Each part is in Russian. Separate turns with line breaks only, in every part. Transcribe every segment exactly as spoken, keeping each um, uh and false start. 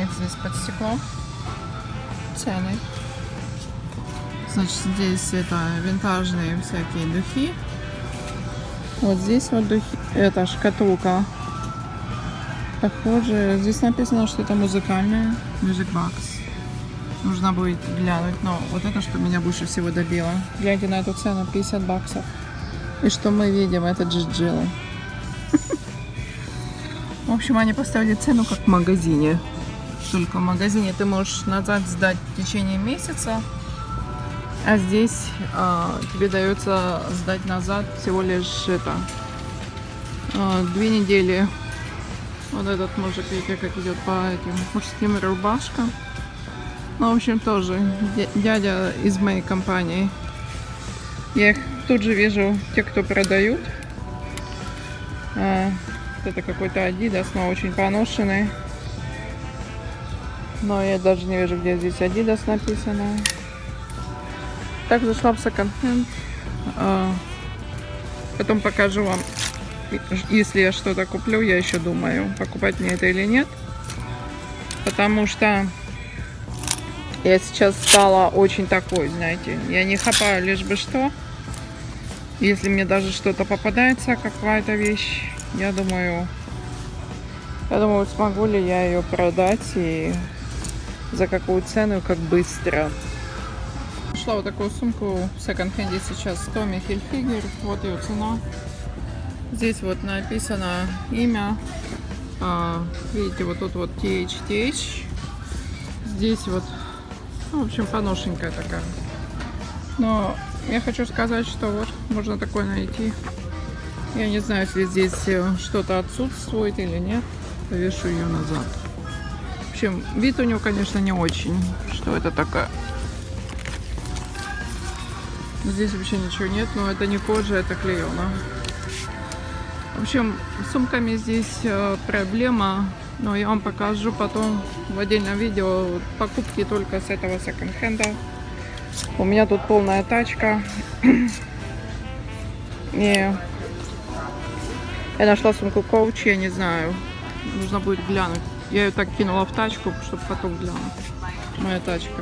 стоит здесь под стеклом. Цены. Значит, здесь это винтажные всякие духи. Вот здесь вот духи. Это шкатулка. Похоже, здесь написано, что это музыкальная. Music Box. Нужно будет глянуть. Но вот это, что меня больше всего добило. Гляньте на эту цену, пятьдесят баксов. И что мы видим, это джиджелы. В общем, они поставили цену как в магазине. Только в магазине ты можешь назад сдать в течение месяца. А здесь а, тебе дается сдать назад всего лишь это а, две недели. Вот этот мужик, видите, как идет по этим мужским рубашкам. Ну, в общем, тоже дядя из моей компании. Я их тут же вижу, те, кто продают. А, это какой-то Adidas, но очень поношенный. Но я даже не вижу, где здесь Adidas написано. Так, зашла в секонд-хенд. А, потом покажу вам, если я что-то куплю, я еще думаю, покупать мне это или нет. Потому что я сейчас стала очень такой, знаете, я не хапаю лишь бы что. Если мне даже что-то попадается, какая-то вещь, я думаю, я думаю, смогу ли я ее продать и за какую цену, как быстро. Нашла вот такую сумку в секонд-хенде сейчас Tommy Hilfiger. Вот ее цена. Здесь вот написано имя. А, видите, вот тут вот ти эйч ти эйч. Здесь вот, ну, в общем, поношенькая такая. Но я хочу сказать, что вот можно такое найти. Я не знаю, если здесь что-то отсутствует или нет. Повешу ее назад. В общем, вид у него, конечно, не очень. Что это такое? Здесь вообще ничего нет, но это не кожа, это клеено. В общем, с сумками здесь проблема, но я вам покажу потом в отдельном видео покупки только с этого секонд-хенда. У меня тут полная тачка. И я нашла сумку Coach, я не знаю, нужно будет глянуть. Я ее так кинула в тачку, чтобы потом глянуть. Моя тачка.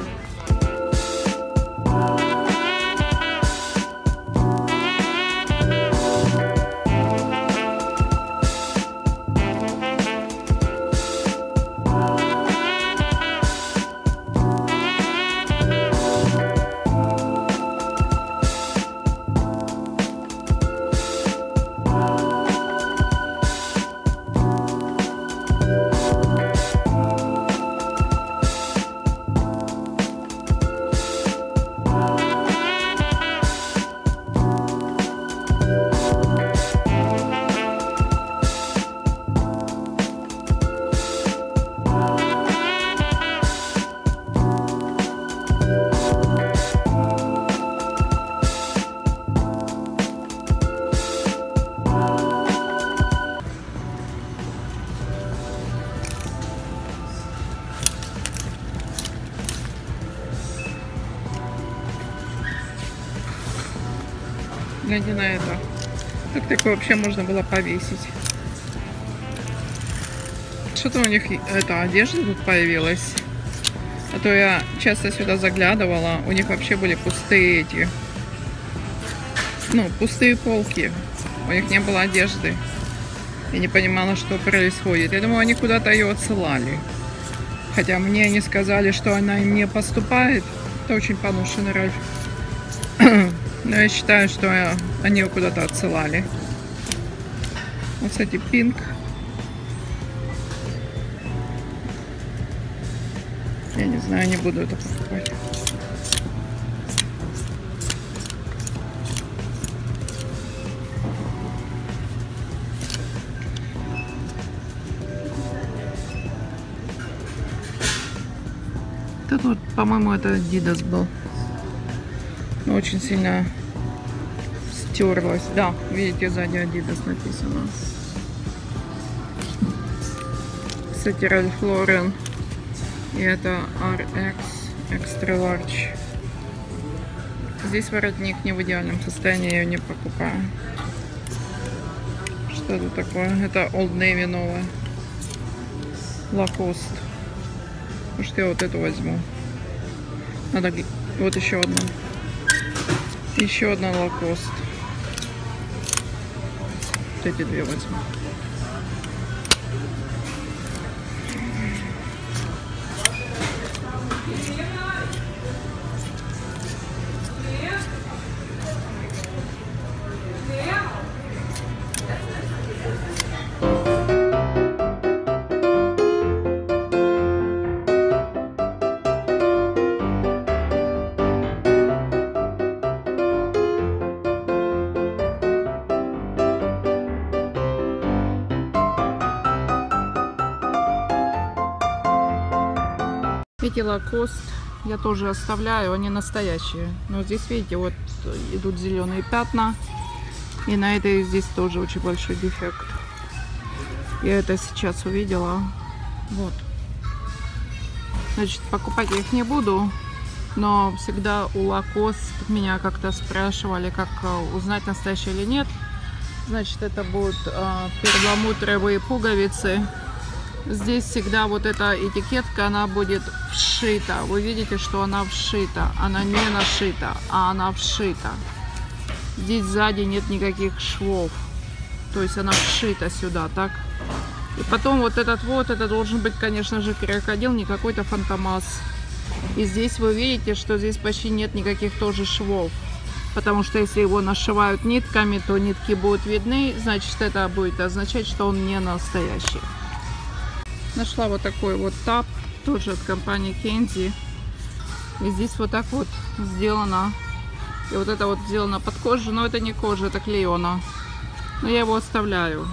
Глядя на это, как такое вообще можно было повесить? Что-то у них это одежда тут появилась. А то я часто сюда заглядывала, у них вообще были пустые эти, ну, пустые полки. У них не было одежды. Я не понимала, что происходит. Я думаю, они куда-то ее отсылали. Хотя мне они сказали, что она им не поступает. Это очень поношенный Ральф. Но я считаю, что они его куда-то отсылали. Вот, кстати, пинк. Я не знаю, не буду это покупать. Тут вот, по-моему, это Adidas был. Но очень сильно стерлась. Да, видите, сзади Adidas написано. Кстати, Ralph Lauren. И это ар икс Extra Large. Здесь воротник не в идеальном состоянии, я ее не покупаю. Что это такое? Это Old Navy новая. Lacoste. Может, я вот эту возьму. Надо... Вот еще одна. Еще одна Lacoste. Вот эти две возьму. Эти Lacoste я тоже оставляю, они настоящие. Но здесь, видите, вот идут зеленые пятна. И на этой здесь тоже очень большой дефект. Я это сейчас увидела. Вот. Значит, покупать я их не буду. Но всегда у Lacoste меня как-то спрашивали, как узнать, настоящие или нет. Значит, это будут э, перламутровые пуговицы. Здесь всегда вот эта этикетка, она будет вшита. Вы видите, что она вшита. Она не нашита, а она вшита. Здесь сзади нет никаких швов. То есть она вшита сюда, так? И потом вот этот вот, это должен быть, конечно же, крокодил, не какой-то фантомас. И здесь вы видите, что здесь почти нет никаких тоже швов. Потому что если его нашивают нитками, то нитки будут видны. Значит, это будет означать, что он не настоящий. Нашла вот такой вот тап, тоже от компании Kenzie. И здесь вот так вот сделано. И вот это вот сделано под кожу, но это не кожа, это клеена. Но я его оставляю.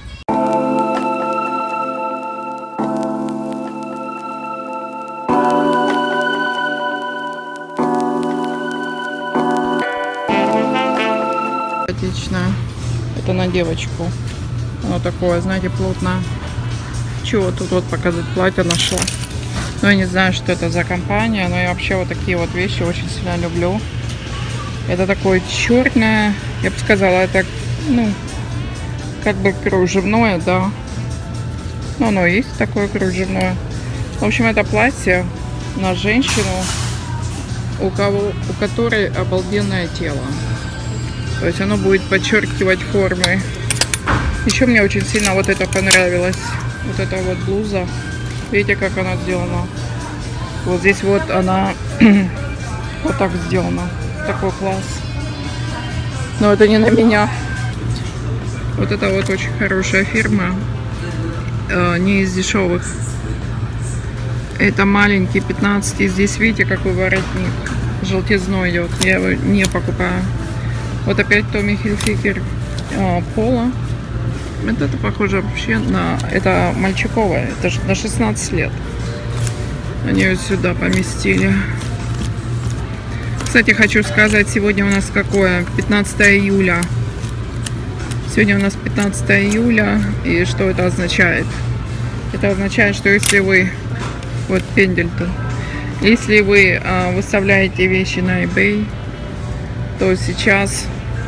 Отлично. Это на девочку. Оно такое, знаете, плотное. Чего тут вот показать, платье нашла. Но я не знаю, что это за компания, но я вообще вот такие вот вещи очень сильно люблю. Это такое черное, я бы сказала, это, ну, как бы кружевное, да. Ну, оно есть такое кружевное. В общем, это платье на женщину, у кого, у которой обалденное тело. То есть оно будет подчеркивать формы. Еще мне очень сильно вот это понравилось. Вот эта вот блуза. Видите, как она сделана? Вот здесь вот она вот так сделана. Такой класс. Но это не на меня. Вот это вот очень хорошая фирма. Э, не из дешевых. Это маленький пятнадцать. И здесь видите, какой воротник. Желтизной идет. Я его не покупаю. Вот опять Tommy Hilfiger э, Polo. Это, это похоже вообще на... Это мальчиковое. Это на шестнадцать лет. Они ее сюда поместили. Кстати, хочу сказать, сегодня у нас какое? пятнадцатое июля. Сегодня у нас пятнадцатое июля. И что это означает? Это означает, что если вы... Вот пендель-то. Если вы а, выставляете вещи на eBay, то сейчас...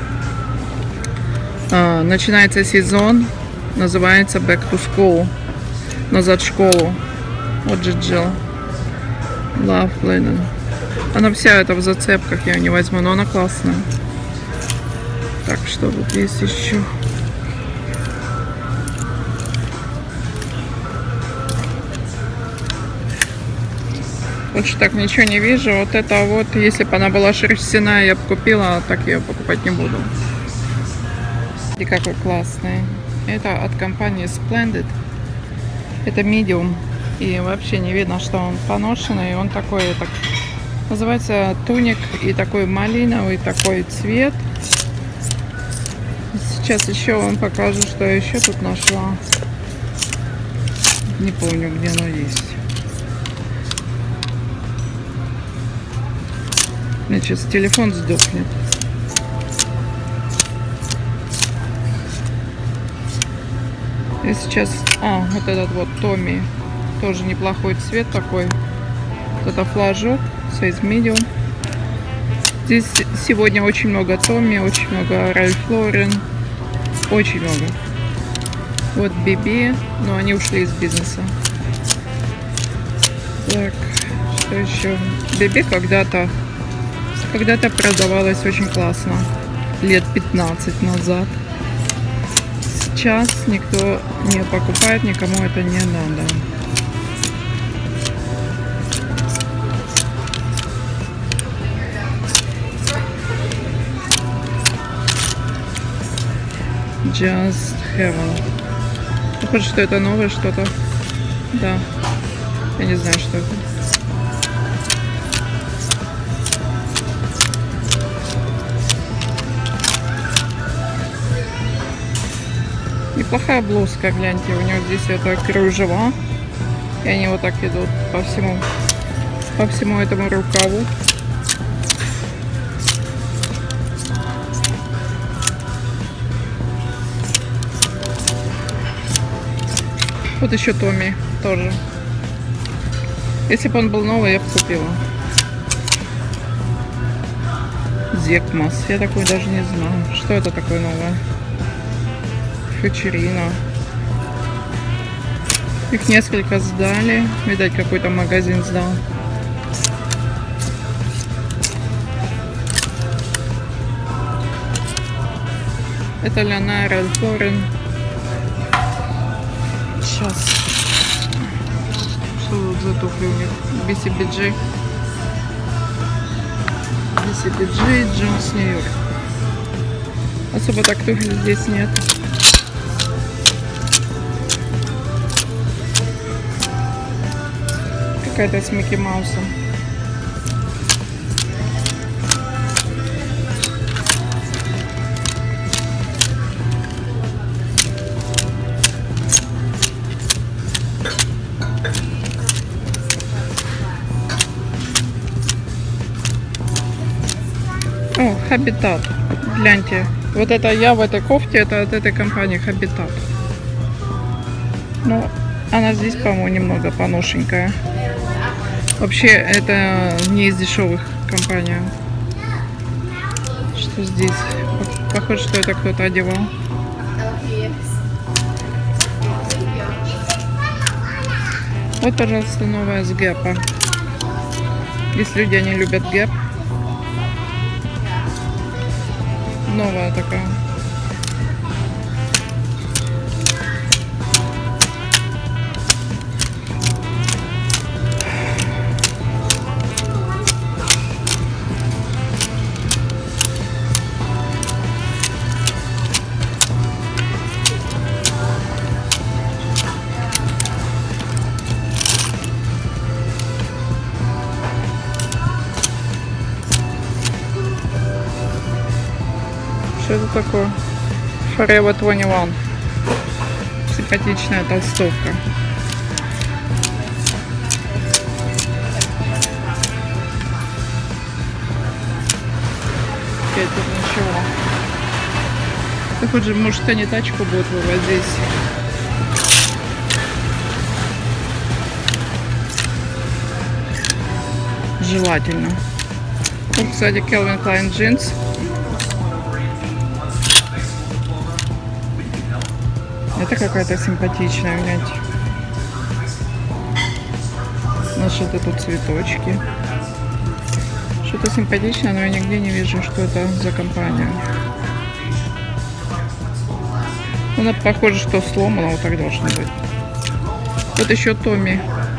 А, начинается сезон, называется Back to School, назад в школу. Вот Джиджил, Love Linen. Она вся это в зацепках, я ее не возьму, но она классная. Так, что тут есть еще? Лучше так ничего не вижу. Вот это вот, если бы она была шерстяная, я бы купила, а так я ее покупать не буду. И какой классный. Это от компании Splendid. Это medium. И вообще не видно, что он поношенный. Он такой, так, называется туник. И такой малиновый такой цвет. Сейчас еще вам покажу, что я еще тут нашла. Не помню, где оно есть. Значит, телефон сдохнет. И сейчас... А, вот этот вот Tommy. Тоже неплохой цвет такой. Вот это флажок. Size medium. Здесь сегодня очень много Tommy. Очень много Ralph Lauren. Очень много. Вот би би. Но они ушли из бизнеса. Так, что еще? Беби когда-то когда-то продавалась очень классно. Лет пятнадцать назад. Сейчас никто не покупает, никому это не надо. Just Heaven. Похоже, что это новое что-то. Да. Я не знаю, что это. Неплохая блузка, гляньте. У него здесь это кружева. И они вот так идут по всему, по всему этому рукаву. Вот еще Томми тоже. Если бы он был новый, я бы купила. Зекмас. Я такой даже не знаю. Что это такое новое? Фучерина. Их несколько сдали. Видать, какой-то магазин сдал. Это Леонард Форен. Сейчас. Что тут за туфли у них? би си би джи. би си би джи, Джонс, Нью-Йорк. Особо так туфли здесь нет. Какая-то с Микки Маусом. О, Habitat. Гляньте. Вот это я в этой кофте, это от этой компании Habitat. Ну, она здесь, по-моему, немного поношенькая. Вообще, это не из дешевых компаний. Что здесь? Похоже, что это кто-то одевал. Вот, пожалуйста, новая с Гэпа. Если люди не любят Гэп. Новая такая. Что это такое? Forever двадцать один. Симпатичная толстовка. Опять тут ничего. Похоже, может, они тачку будут вывозить. Желательно. Тут, кстати, Calvin Klein джинс. Это какая-то симпатичная, гляньте. Ну, что-то тут цветочки. Что-то симпатичное, но я нигде не вижу, что это за компания. Ну, похоже, что сломано, вот так должно быть. Вот еще Томми.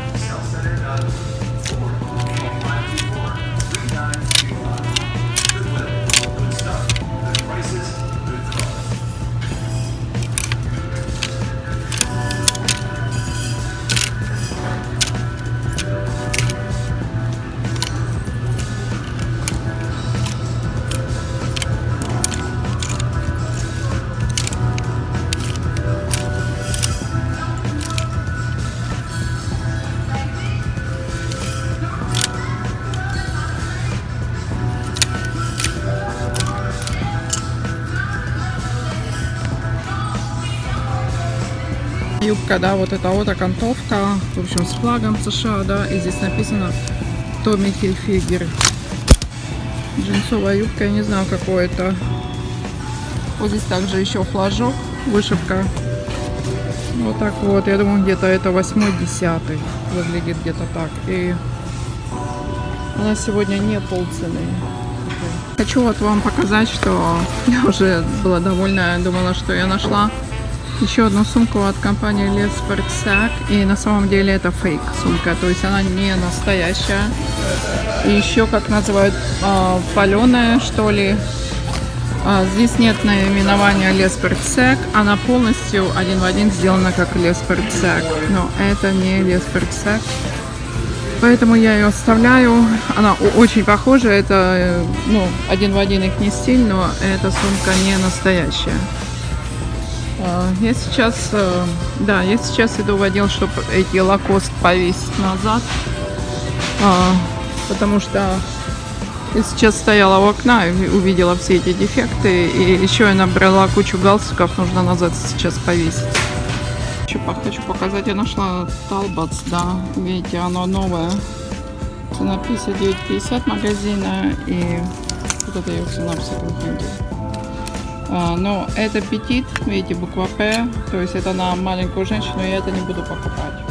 Юбка, да, вот это вот окантовка, в общем, с флагом США, да, и здесь написано Tommy Hilfiger. Джинсовая юбка, я не знаю, какой это. Вот здесь также еще флажок, вышивка Вот так вот, я думаю, где-то это восьмой-десятый. Выглядит где-то так. И она сегодня не полцены. Хочу вот вам показать, что я уже была довольна, думала, что я нашла еще одну сумку от компании Leopard Sac. И на самом деле это фейк сумка, то есть она не настоящая. И еще, как называют, паленая, что ли. Здесь нет наименования Leopard Sac, она полностью один в один сделана как Leopard Sac, но это не Leopard Sac. Поэтому я ее оставляю. Она очень похожа, это ну, один в один их не стиль, но эта сумка не настоящая. Я сейчас, да, я сейчас иду в отдел, чтобы эти лакост повесить назад, потому что я сейчас стояла у окна и увидела все эти дефекты, и еще я набрала кучу галстуков, нужно назад сейчас повесить. Хочу показать, я нашла Talbots, да, видите, оно новое, цена пятьдесят девять пятьдесят магазина, и вот это ее цена в секонд-хенде. А, но это петит, видите, буква П, то есть это на маленькую женщину, я это не буду покупать.